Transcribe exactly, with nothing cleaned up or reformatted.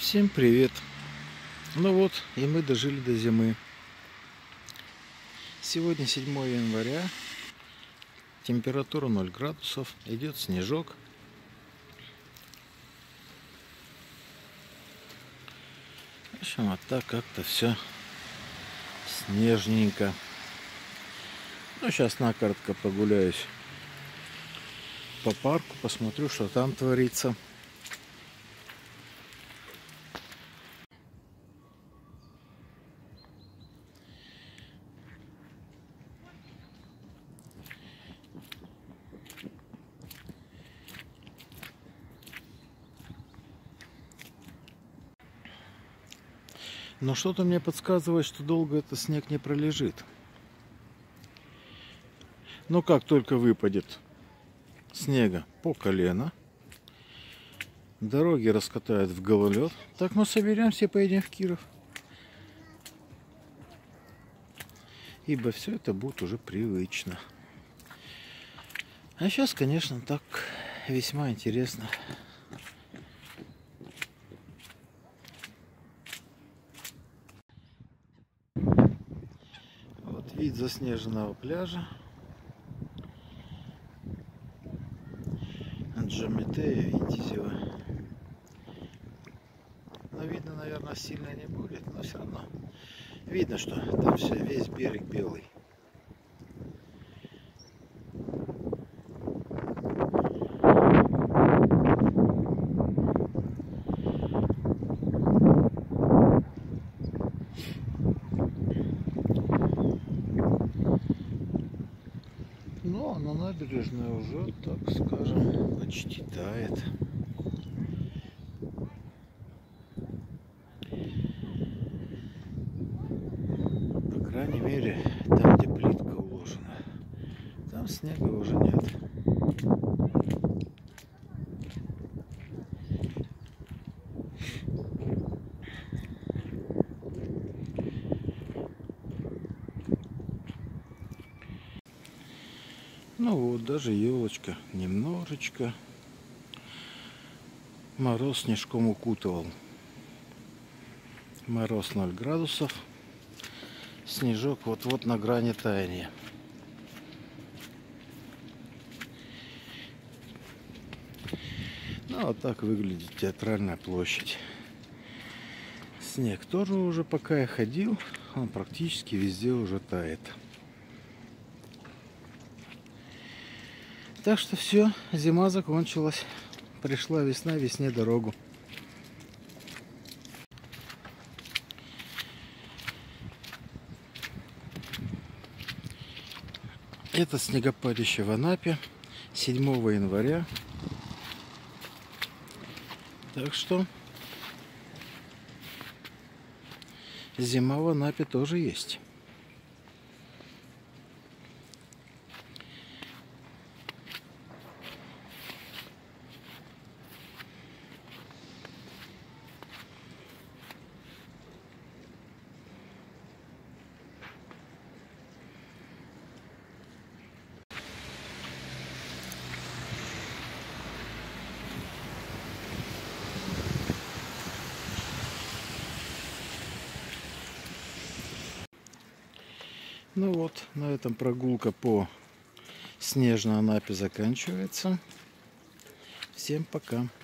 Всем привет! Ну вот, и мы дожили до зимы. Сегодня седьмое января, температура ноль градусов, идет снежок. В общем, вот так как-то все снежненько. Ну, сейчас накоротко прогуляюсь по парку, посмотрю, что там творится. Но что-то мне подсказывает, что долго этот снег не пролежит. Но как только выпадет снега по колено, дороги раскатают в гололед, так мы соберемся и поедем в Киров. Ибо все это будет уже привычно. А сейчас, конечно, так весьма интересно. Вот вид заснеженного пляжа. Джаметея, Витязева. Но видно, наверное, сильно не будет, но все равно видно, что там все, весь берег белый. Ну, а на набережной уже, так скажем, почти тает. По крайней мере, там, где плитка уложена, там снега уже нет. Ну вот, даже елочка немножечко. Мороз снежком укутывал. Мороз ноль градусов. Снежок вот-вот на грани таяния. Ну, вот так выглядит театральная площадь. Снег тоже уже, пока я ходил, он практически везде уже тает. Так что все, зима закончилась. Пришла весна, весне дорогу. Это снегопадище в Анапе седьмого января. Так что зима в Анапе тоже есть. Ну вот, на этом прогулка по снежной Анапе заканчивается. Всем пока.